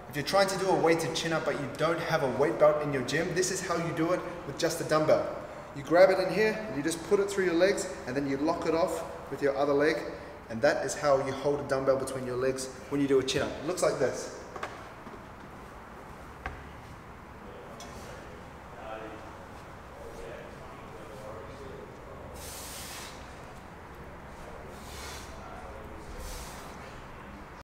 If you're trying to do a weighted chin up but you don't have a weight belt in your gym, this is how you do it with just a dumbbell. You grab it in here, and you just put it through your legs, and then you lock it off with your other leg, and that is how you hold a dumbbell between your legs when you do a chin up. It looks like this.